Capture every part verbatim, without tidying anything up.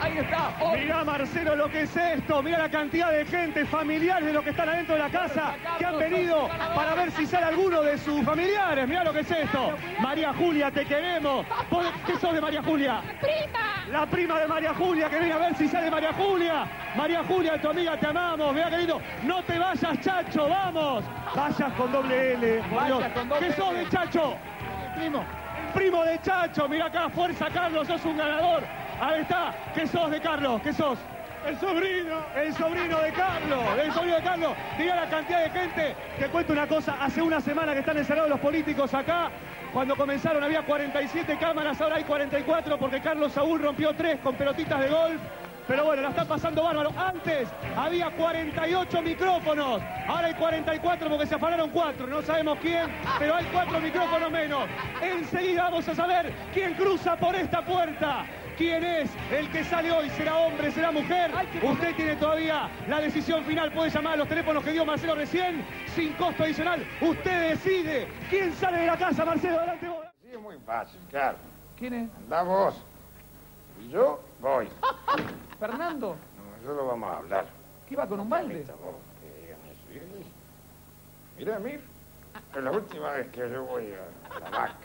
Ahí está. Oh. Mirá, Marcelo, lo que es esto. Mirá la cantidad de gente, familiares de los que están adentro de la casa, que han venido para ver si sale alguno de sus familiares. Mirá lo que es esto. María Julia, te queremos. ¿Vos qué sos de María Julia? ¡Prima! La prima de María Julia, que viene a ver si sale María Julia. María Julia, tu amiga, te amamos. Mirá, querido. No te vayas, Chacho, vamos. Vayas con doble L. Por Dios. ¿Qué sos de Chacho? Primo. Primo de Chacho. Mirá acá, fuerza, Carlos, sos un ganador. Ahí está. ¿Qué sos de Carlos? ¿Qué sos? El sobrino. El sobrino de Carlos. El sobrino de Carlos. Mirá la cantidad de gente. Te cuento una cosa. Hace una semana que están encerrados los políticos acá. Cuando comenzaron había cuarenta y siete cámaras, ahora hay cuarenta y cuatro porque Carlos Saúl rompió tres con pelotitas de golf. Pero bueno, la está pasando bárbaro. Antes había cuarenta y ocho micrófonos, ahora hay cuarenta y cuatro porque se afanaron cuatro. No sabemos quién, pero hay cuatro micrófonos menos. Enseguida vamos a saber quién cruza por esta puerta. ¿Quién es el que sale hoy? ¿Será hombre, será mujer? Usted tiene todavía la decisión final. Puede llamar a los teléfonos que dio Marcelo recién, sin costo adicional. Usted decide quién sale de la casa, Marcelo. Adelante vos. Sí, es muy fácil, claro. ¿Quién es? Andá vos. Y yo voy. ¿Fernando? No, eso lo vamos a hablar. ¿Qué va con un balde? Esta voz, que digan eso. Y- Mira, Mir, es la última vez que yo voy a la vaca.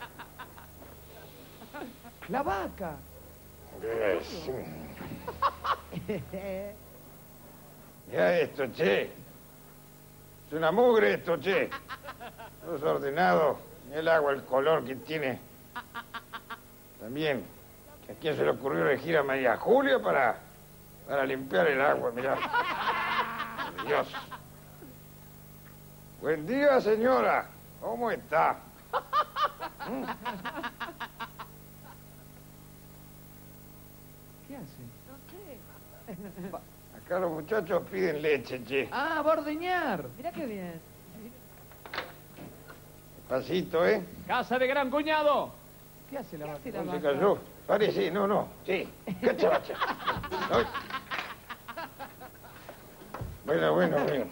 La vaca. Es... Mira esto, che. Es una mugre esto, che. Todo desordenado. Mira el agua, el color que tiene. También, ¿a quién se le ocurrió elegir a María Julia para, para limpiar el agua? Mirá. Por Dios. Buen día, señora. ¿Cómo está? ¿Mm? ¿Qué hace? No sé. Acá los muchachos piden leche, che. Ah, va a ordeñar. Mirá qué bien. Pasito, ¿eh? Casa de gran cuñado. ¿Qué hace la ¿Qué vaca? hace la ¿Dónde se vaca? cayó? Parece, no, no. Sí. Cacha, bacha. Ay. Bueno, bueno, bueno.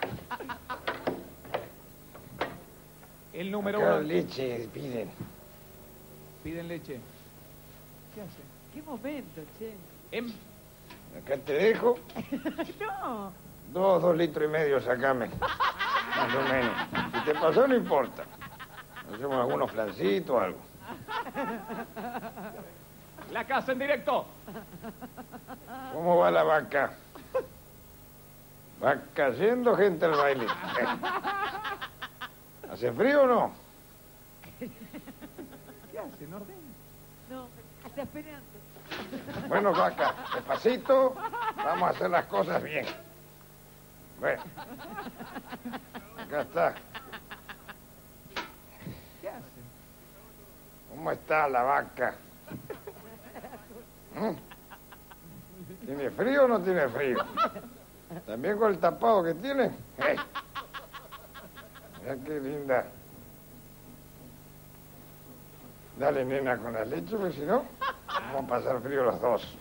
El número Acá uno. leche piden. Piden leche. ¿Qué hace? ¿Qué momento, che? Em... Acá te dejo. No. Dos, dos litros y medio, sacame. Más o menos. Si te pasó, no importa. Hacemos algunos flancitos o algo. La casa en directo. ¿Cómo va la vaca? Va cayendo gente al baile. ¿Hace frío o no? ¿Qué hace? ¿No ordena? No, está esperando. Bueno, vaca, despacito, vamos a hacer las cosas bien. Bueno, acá está. ¿Qué hace? ¿Cómo está la vaca? ¿Mm? ¿Tiene frío o no tiene frío? ¿También con el tapado que tiene? ¡Eh! Mira qué linda. Dale, nena, con la leche, porque si no, vamos a pasar frío los dos.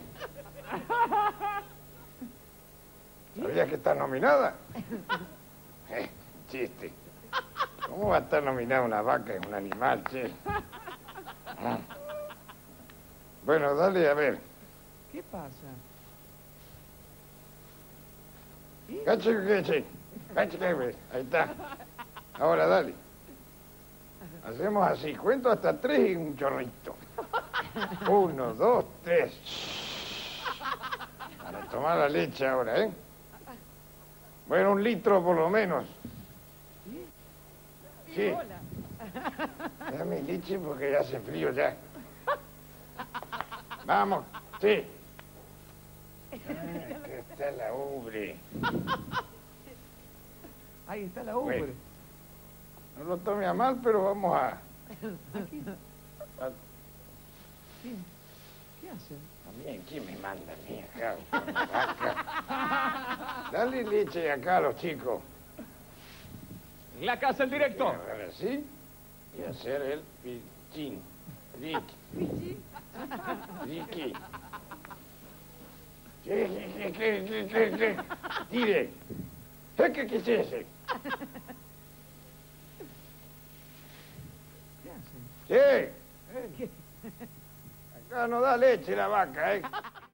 ¿Sabías que está nominada? Eh, chiste. ¿Cómo va a estar nominada una vaca? Es un animal, che. Mm. Bueno, dale, a ver. ¿Qué pasa? Cache, cache. Cache, cache. Ahí está. Ahora, dale. Hacemos así. Cuento hasta tres y un chorrito. Uno, dos, tres. Para tomar la leche ahora, ¿eh? Bueno, un litro por lo menos. Sí. Dame leche porque ya hace frío ya. Vamos, sí. Ah, acá está la ubre. Ahí está la ubre. Bueno. No lo tome a mal, pero vamos a... Aquí. a- ¿Qué? ¿Qué hace? También, ¿quién me manda a mí acá? Con la vaca? Dale leche acá a los chicos. La casa en directo. Ahora sí. Y hacer el pichín. Ricky. Ricky. ¿Qué, qué, qué, qué, qué, qué? Tire. ¿Qué, qué, qué es ese? ¿Qué hace? Sí. Eh, Acá no da leche la vaca, ¿eh?